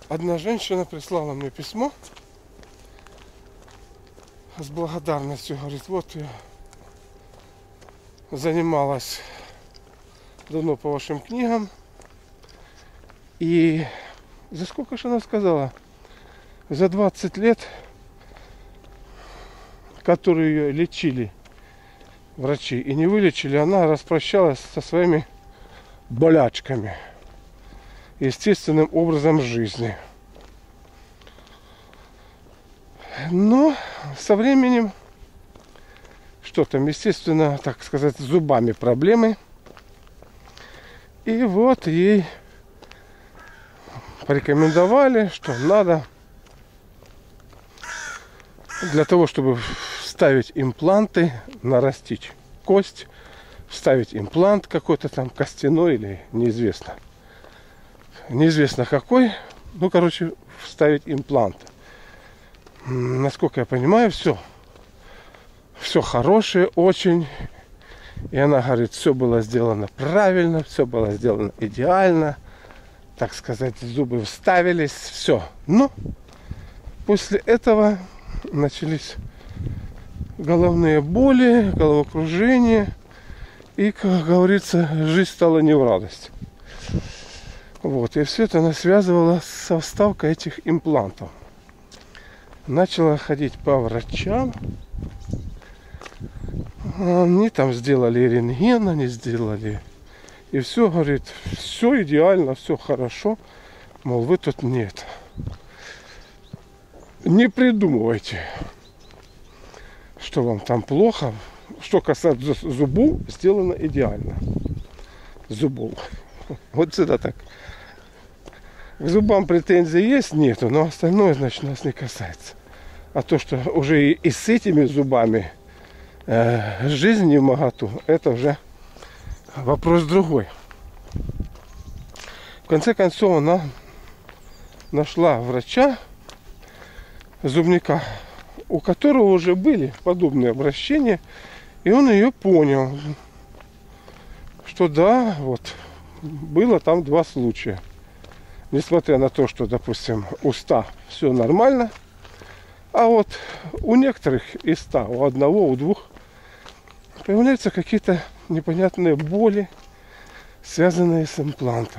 Одна женщина прислала мне письмо с благодарностью. Говорит, вот я занималась давно по вашим книгам. И за сколько же она сказала? За 20 лет, которые ее лечили врачи и не вылечили, она распрощалась со своими болячками, естественным образом жизни. Но со временем, что там, естественно, так сказать, с зубами проблемы. И вот ей порекомендовали, что надо для того, чтобы вставить импланты, нарастить кость, вставить имплант какой-то там костяной или неизвестно. Неизвестно какой. Ну, короче, вставить имплант. Насколько я понимаю, все хорошее очень. И она говорит, все было сделано правильно, все было сделано идеально. Так сказать, зубы вставились, все. Но после этого начались головные боли, головокружение. И, как говорится, жизнь стала не в радость. Вот. И все это она связывала со вставкой этих имплантов. Начала ходить по врачам. Они там сделали рентген, они сделали. И все, говорит, все идеально, все хорошо. Мол, вы тут нет. Не придумывайте, что вам там плохо. Что касается зубов, сделано идеально. Зубов. Вот сюда так. К зубам претензий есть? Нету, но остальное, значит, нас не касается. А то, что уже и с этими зубами жизнь не в моготу, это уже вопрос другой. В конце концов, она нашла врача, зубника, у которого уже были подобные обращения, и он ее понял, что да, вот, было там 2 случая. Несмотря на то, что, допустим, у 100 все нормально, а вот у некоторых из 100, у одного, у 2 появляются какие-то непонятные боли, связанные с имплантом.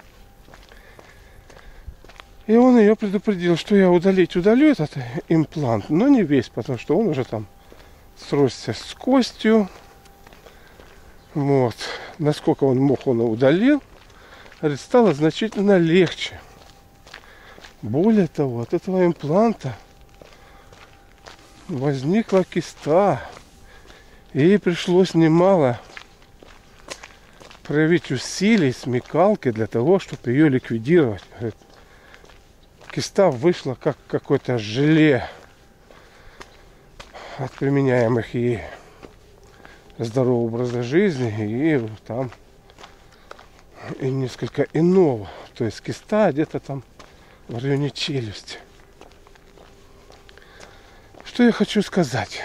И он ее предупредил, что я удалю этот имплант, но не весь, потому что он уже там сросся с костью. Вот. Насколько он мог, он удалил. Говорит, стало значительно легче. Более того, от этого импланта возникла киста. И ей пришлось немало проявить усилий, смекалки для того, чтобы ее ликвидировать. Говорит, киста вышла как какое-то желе от применяемых ей здорового образа жизни и там и несколько иного. То есть киста где-то там в районе челюсти. Что я хочу сказать?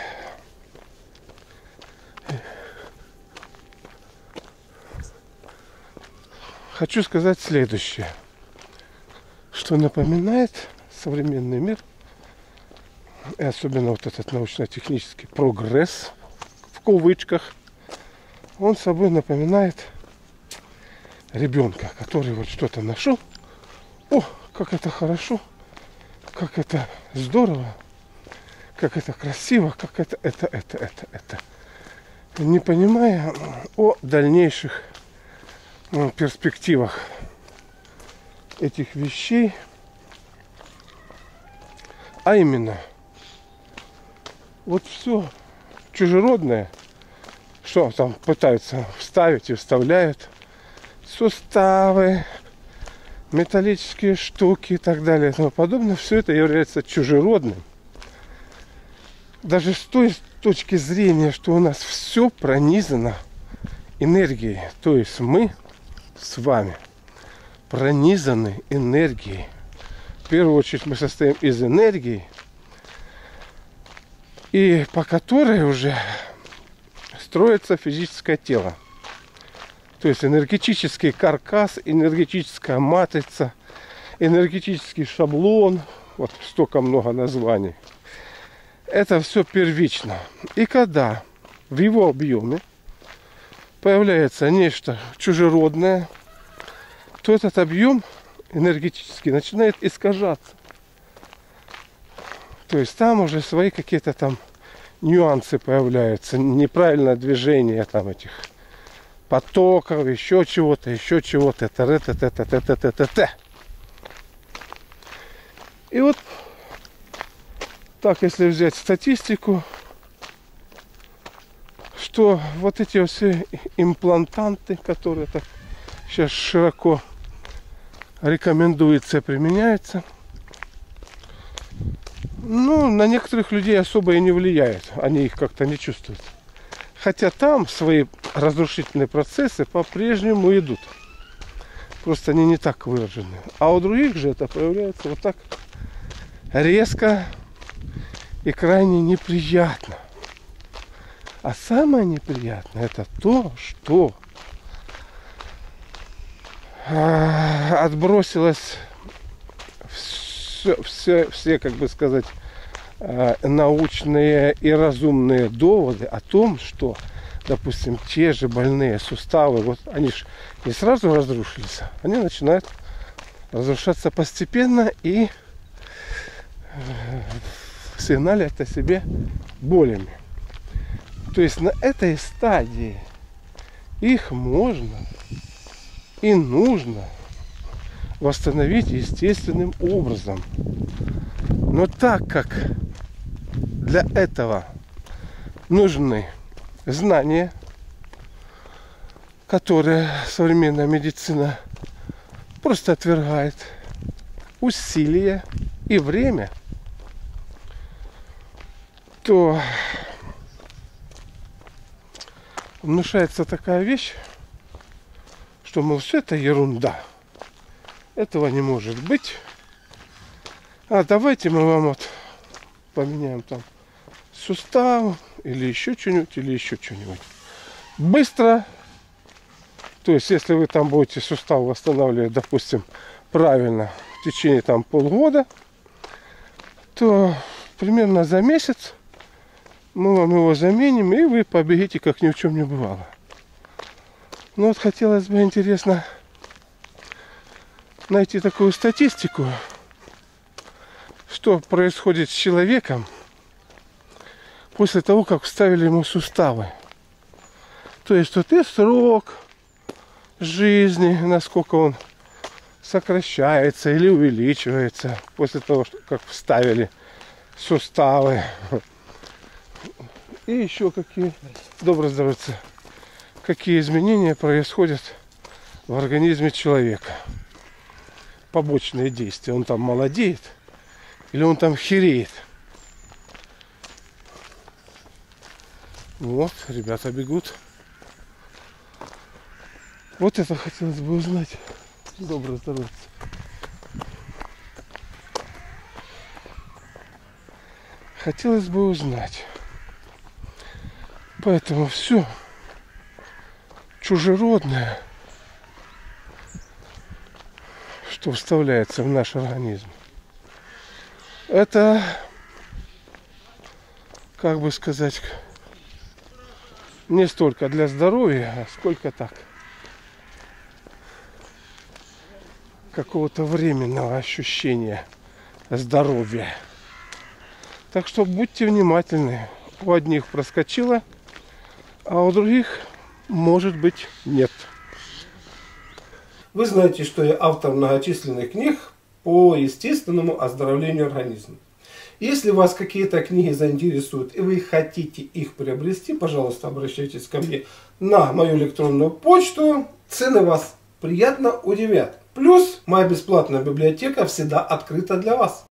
Хочу сказать следующее. Что напоминает современный мир, и особенно вот этот научно-технический прогресс, в кавычках, он собой напоминает ребенка, который вот что-то нашел. О, как это хорошо, как это здорово, как это красиво, как это. Не понимая о дальнейших перспективах этих вещей, а именно вот все чужеродное, что там пытаются вставить и вставляют, суставы, металлические штуки и так далее и тому подобное, все это является чужеродным. Даже с той точки зрения, что у нас все пронизано энергией, то есть мы с вами пронизаны энергией. В первую очередь мы состоим из энергии, и по которой уже строится физическое тело. То есть энергетический каркас, энергетическая матрица, энергетический шаблон, вот столько много названий. Это все первично. И когда в его объеме появляется нечто чужеродное, то этот объем энергетически начинает искажаться. То есть там уже свои какие-то там нюансы появляются, неправильное движение там этих потоков, еще чего-то, т. И вот так, если взять статистику, что вот эти все имплантанты, которые так сейчас широко рекомендуются и применяются, ну, на некоторых людей особо и не влияет. Они их как-то не чувствуют. Хотя там свои разрушительные процессы по-прежнему идут. Просто они не так выражены. А у других же это появляется вот так резко и крайне неприятно. А самое неприятное это то, что отбросилось все, как бы сказать, научные и разумные доводы о том, что, допустим, те же больные суставы, вот они же не сразу разрушились, они начинают разрушаться постепенно и сигналят о себе болями. То есть на этой стадии их можно и нужно восстановить естественным образом. Но так как для этого нужны знания, которые современная медицина просто отвергает, усилия и время, то внушается такая вещь, что, мол, все это ерунда. Этого не может быть. А давайте мы вам вот поменяем там сустав или еще что-нибудь. Быстро. То есть, если вы там будете сустав восстанавливать, допустим, правильно в течение там полгода, то примерно за месяц мы вам его заменим, и вы побегите, как ни в чем не бывало. Ну вот хотелось бы, интересно, найти такую статистику, что происходит с человеком после того, как вставили ему суставы. То есть вот и срок жизни, насколько он сокращается или увеличивается после того, как вставили суставы. И еще какие, доброе здоровье, какие изменения происходят в организме человека. Побочные действия. Он там молодеет или он там хереет. Вот, ребята бегут. Вот это хотелось бы узнать. Доброе здоровье. Хотелось бы узнать. Поэтому все чужеродное, что вставляется в наш организм, это, как бы сказать, не столько для здоровья, а сколько так, какого-то временного ощущения здоровья. Так что будьте внимательны. У одних проскочило, а у других, может быть, нет. Вы знаете, что я автор многочисленных книг по естественному оздоровлению организма. Если вас какие-то книги заинтересуют и вы хотите их приобрести, пожалуйста, обращайтесь ко мне на мою электронную почту. Цены вас приятно удивят. Плюс моя бесплатная библиотека всегда открыта для вас.